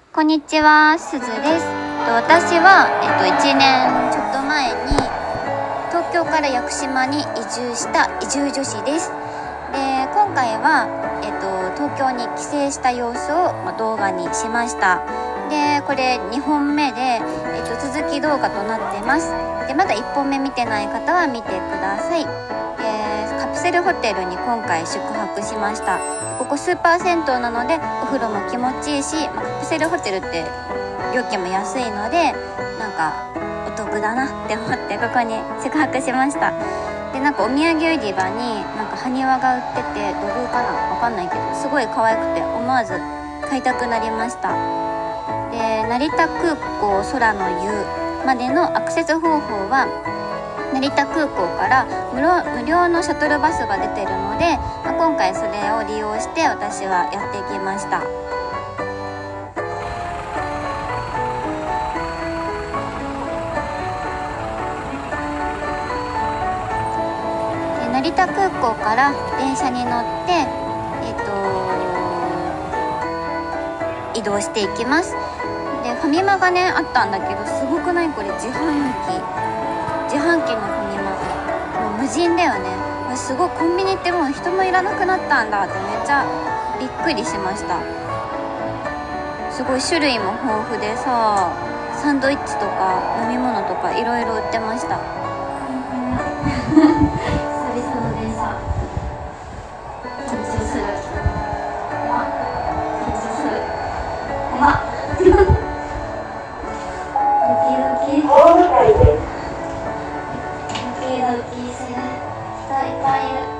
こんにちは、すずです。私は、1年ちょっと前に東京から屋久島に移住した移住女子です。で、今回は、東京に帰省した様子を、動画にしました。で、これ2本目で、続き動画となってます。で、まだ1本目見てない方は見てください。カプセルホテルに今回宿泊しました。ここスーパー銭湯なのでお風呂も気持ちいいし、カプセルホテルって料金も安いのでなんかお得だなって思ってここに宿泊しました。で、なんかお土産売り場になんか埴輪が売ってて、土偶かな、わかんないけどすごい可愛くて思わず買いたくなりました。で、成田空港空の湯までのアクセス方法は成田空港から無料のシャトルバスが出てるので、今回それを利用して私はやってきました。で、成田空港から電車に乗って移動していきます。で、ファミマがねあったんだけど、すごくない？これ自販機のファミマ、もう無人だよね。すごい、コンビニってもう人もいらなくなったんだってめっちゃびっくりしました。すごい種類も豊富でさ、サンドイッチとか飲み物とかいろいろ売ってました。久々の電車緊張する。緊張する。ドキドキする。人いっぱいいる。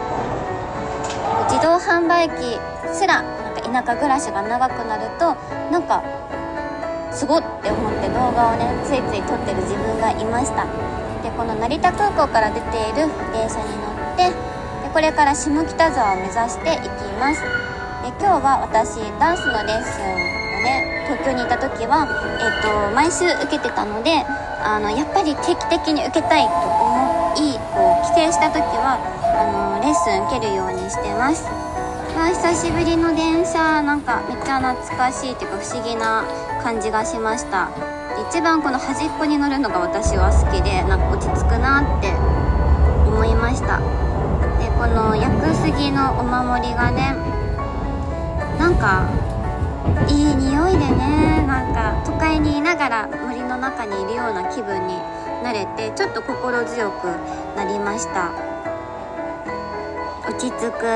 自動販売機すらなんか田舎暮らしが長くなるとなんかすごって思って動画をねついつい撮ってる自分がいました。で、この成田空港から出ている電車に乗って、でこれから下北沢を目指していきます。で、今日は私ダンスのレッスンをね東京にいた時は、毎週受けてたのでやっぱり定期的に受けたいと思い帰省した時はレッスン受けるようにしてます。久しぶりの電車、なんかめっちゃ懐かしいっていうか不思議な感じがしました。で、一番この端っこに乗るのが私は好きで、なんか落ち着くなって思いました。で、この屋久杉のお守りがねなんかいい匂いでね、なんか都会にいながら森の中にいるような気分になれて、ちょっと心強くなりました。落ち着く。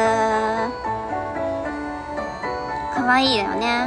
可愛いよね。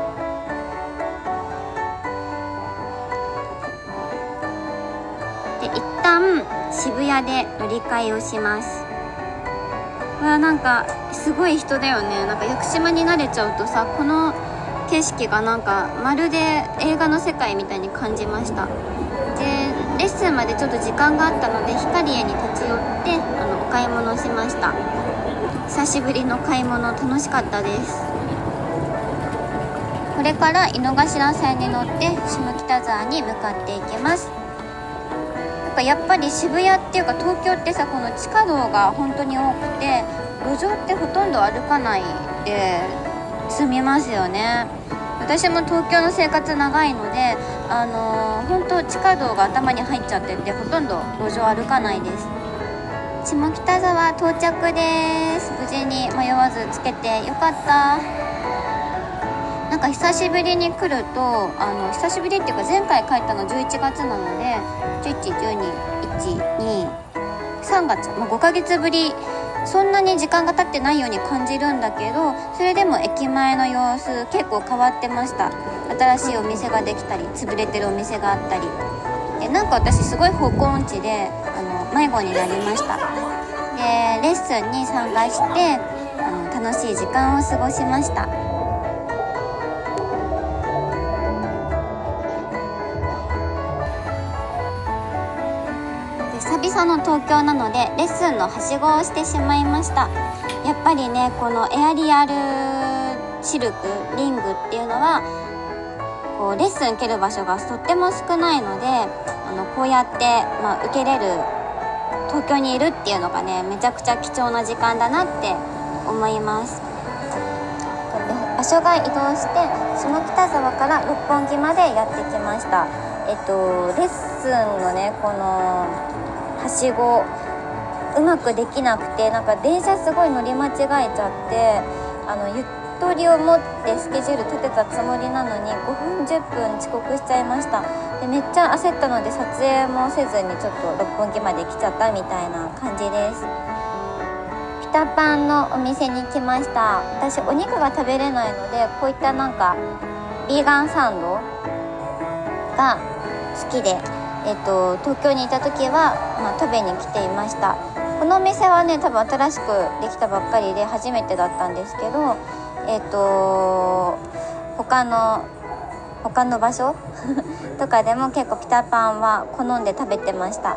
で、一旦渋谷で乗り換えをします。なんかすごい人だよね。なんか屋久島に慣れちゃうとさ、この景色がなんかまるで映画の世界みたいに感じました。で、レッスンまでちょっと時間があったのでヒカリエに立ち寄ってお買い物しました。久しぶりの買い物楽しかったです。これから井の頭線に乗って下北沢に向かっていきます。やっぱり渋谷っていうか東京ってさ、この地下道が本当に多くて路上ってほとんど歩かないで済みますよね。私も東京の生活長いので本当地下道が頭に入っちゃっててほとんど路上歩かないです。下北沢到着です。無事に迷わずつけてよかった。なんか久しぶりに来ると久しぶりっていうか前回帰ったの11月なので11、12、1、2、3月、5ヶ月ぶり。そんなに時間が経ってないように感じるんだけど、それでも駅前の様子結構変わってました。新しいお店ができたり潰れてるお店があったりで、なんか私すごい方向音痴で迷子になりました。で、レッスンに参加して楽しい時間を過ごしました。久々の東京なのでレッスンのはしごをしてしまいました。やっぱりね、このエアリアルシルクリングっていうのはこうレッスン受ける場所がとっても少ないのでこうやって、受けれる東京にいるっていうのがねめちゃくちゃ貴重な時間だなって思います。 場所が移動して下北沢から六本木までやってきました。レッスンのねこのはしごうまくできなくて、なんか電車すごい乗り間違えちゃって、ゆとりを持ってスケジュール立てたつもりなのに5分10分遅刻しちゃいました。でめっちゃ焦ったので撮影もせずにちょっと六本木まで来ちゃったみたいな感じです。ピタパンのお店に来ました。私お肉が食べれないのでこういったなんかビーガンサンドが好きで、東京にいた時は、食べに来ていました。このお店はね多分新しくできたばっかりで初めてだったんですけど、他の場所とかでも結構ピタパンは好んで食べてました。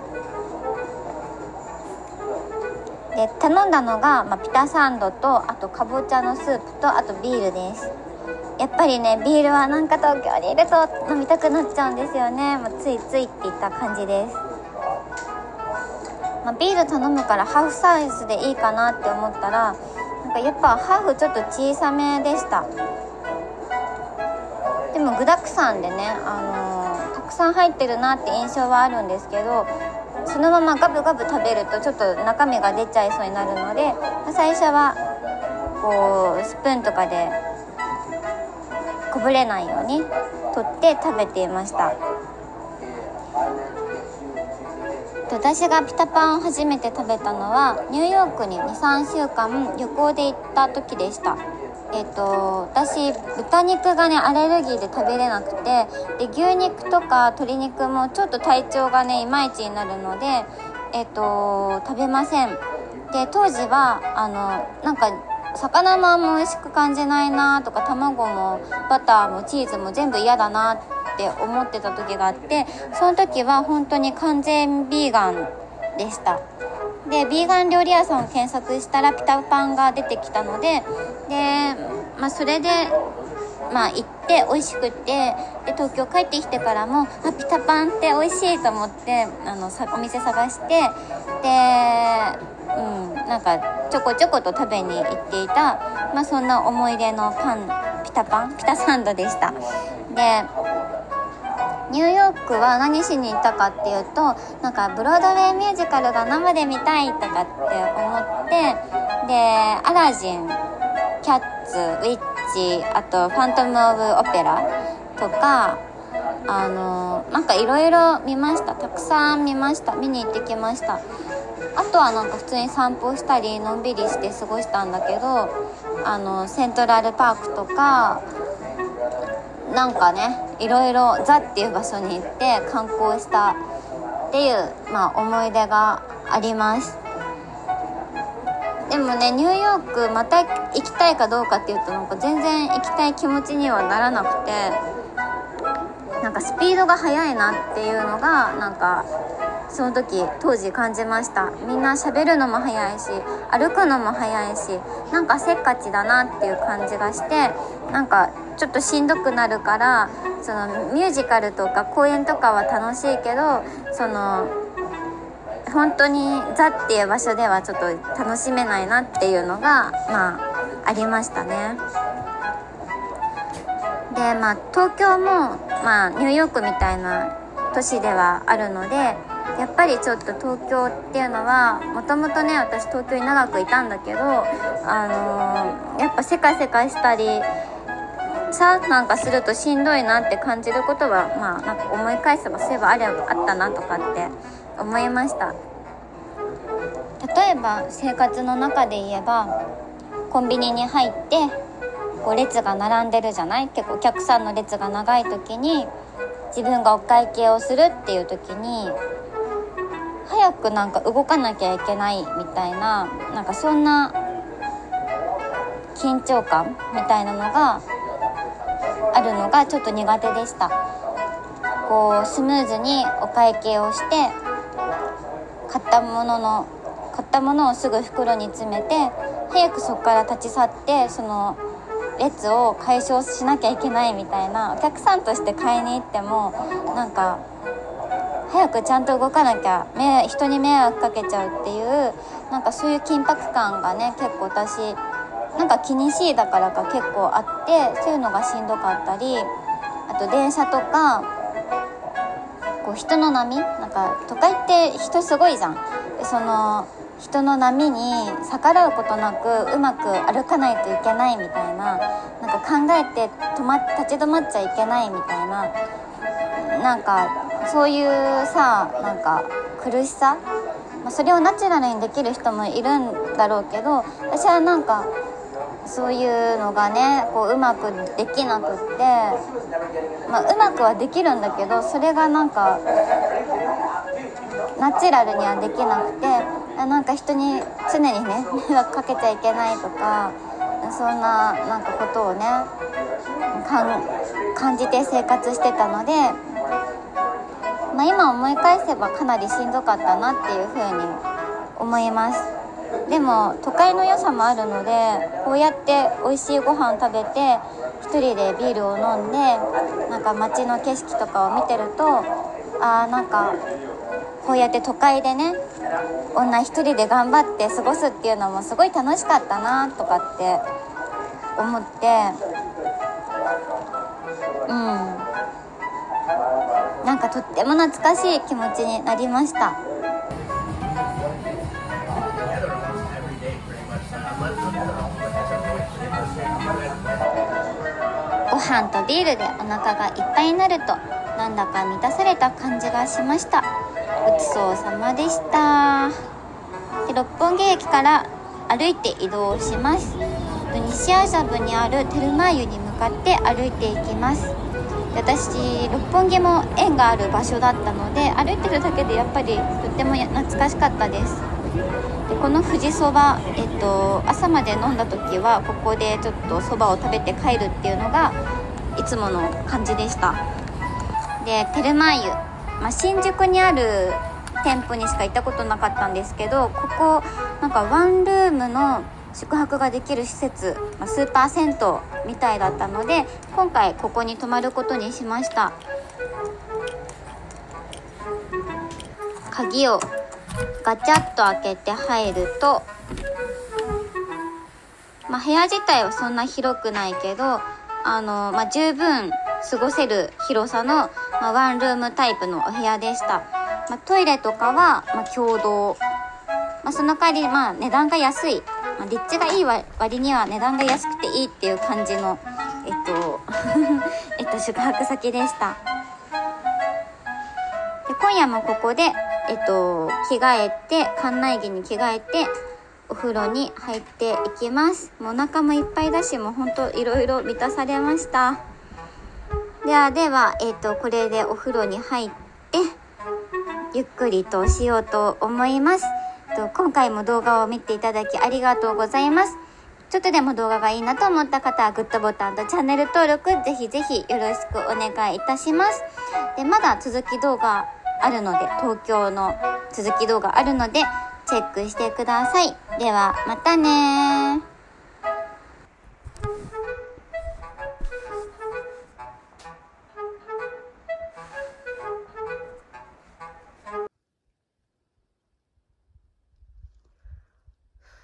で頼んだのが、ピタサンドとあとかぼちゃのスープとあとビールです。やっぱりねビールはなんか東京にいると飲みたくなっちゃうんですよね。ついついっていった感じです。ビール頼むからハーフサイズでいいかなって思ったら、なんかやっぱハーフちょっと小さめでした。でも具だくさんでね、たくさん入ってるなって印象はあるんですけど、そのままガブガブ食べるとちょっと中身が出ちゃいそうになるので、最初はこうスプーンとかでこぼれないように取って食べていました。私がピタパンを初めて食べたのはニューヨークに 2,3 週間旅行で行った時でした。私豚肉がねアレルギーで食べれなくて、で牛肉とか鶏肉もちょっと体調がねいまいちになるので、食べません。で当時はなんか魚もあんま美味しく感じないなとか、卵もバターもチーズも全部嫌だなって思ってた時があって、その時は本当に完全ビーガンでした。でビーガン料理屋さんを検索したらピタパンが出てきたので、それで行って美味しくて、で東京帰ってきてからもピタパンって美味しいと思ってお店探して、でなんかちょこちょこと食べに行っていた、そんな思い出のピタサンドでした。でニューヨークは何しに行ったかっていうと、なんかブロードウェイミュージカルが生で見たいとかって思って、でアラジン、キャッツ、ウィッチ、あとファントム・オブ・オペラとかなんかいろいろ見ました。たくさん見に行ってきました。あとはなんか普通に散歩したりのんびりして過ごしたんだけど、セントラルパークとかなんかねいろいろザっていう場所に行って観光したっていう、思い出があります。でもねニューヨークまた行きたいかどうかっていうと、なんか全然行きたい気持ちにはならなくて、なんかスピードが速いなっていうのがなんかその時当時感じました。みんな喋るのも速いし歩くのも速いし、なんかせっかちだなっていう感じがして、なんかちょっとしんどくなるから、そのミュージカルとか公演とかは楽しいけど、その本当にザっていう場所ではちょっと楽しめないなっていうのがありましたね。で東京もニューヨークみたいな都市ではあるので、やっぱりちょっと東京っていうのはもともとね私東京に長くいたんだけど、やっぱせかせかしたりなんかするとしんどいなって感じることはなんか思い返せばそういえばあったなとかって思いました。例えば生活の中で言えばコンビニに入ってこう列が並んでるじゃない。結構お客さんの列が長い時に自分がお会計をするっていう時に早くなんか動かなきゃいけないみたいな、なんかそんな緊張感みたいなのがあるのがちょっと苦手でした。こうスムーズにお会計をして買ったものをすぐ袋に詰めて早くそこから立ち去って、その列を解消しなきゃいけないみたいな、お客さんとして買いに行ってもなんか早くちゃんと動かなきゃ人に迷惑かけちゃうっていう、なんかそういう緊迫感がね結構私なんか気にしいだからか結構あって、そういうのがしんどかったり、あと電車とかこう人の波、なんか都会って人すごいじゃん。でその人の波に逆らうことなくうまく歩かないといけないみたいな、なんか考えて立ち止まっちゃいけないみたいな、なんかそういうさ、なんか苦しさ、それをナチュラルにできる人もいるんだろうけど、私はなんかそういうのがねこううまくできなくって、うまくはできるんだけど、それがなんかナチュラルにはできなくて、なんか人に常にね迷惑かけちゃいけないとか、そんななんかことをね感じて生活してたので、今思い返せばかなりしんどかったなっていうふうに思います。でも都会の良さもあるので、こうやって美味しいご飯食べて一人でビールを飲んで、なんか街の景色とかを見てると、なんかこうやって都会でね女一人で頑張って過ごすっていうのもすごい楽しかったなとかって思って、なんかとっても懐かしい気持ちになりました。ご飯とビールでお腹がいっぱいになるとなんだか満たされた感じがしました。ごちそうさまでした。で、六本木駅から歩いて移動します。西麻布にあるテルマー湯に向かって歩いていきます。で、私六本木も縁がある場所だったので、歩いてるだけでやっぱりとっても懐かしかったです。で、この富士そば、朝まで飲んだ時はここでちょっとそばを食べて帰るっていうのがいつもの感じでした。で、テルマー湯、新宿にある店舗にしか行ったことなかったんですけど、ここなんかワンルームの宿泊ができる施設、スーパー銭湯みたいだったので、今回ここに泊まることにしました。鍵をガチャッと開けて入ると、部屋自体はそんな広くないけど、十分過ごせる広さの、ワンルームタイプのお部屋でした。トイレとかは、共同、その代わり値段が安い、立地がいい割には値段が安くていいっていう感じの宿泊先でした。で、今夜もここで着替えて、館内着に着替えてお風呂に入っていきます。もうお腹もいっぱいだし、もうほんといろいろ満たされました。では、これでお風呂に入ってゆっくりとしようと思います。今回も動画を見ていただきありがとうございます。ちょっとでも動画がいいなと思った方はグッドボタンとチャンネル登録ぜひぜひよろしくお願いいたします。で、まだ続き動画あるので、東京の続き動画あるのでチェックしてください。ではまたね。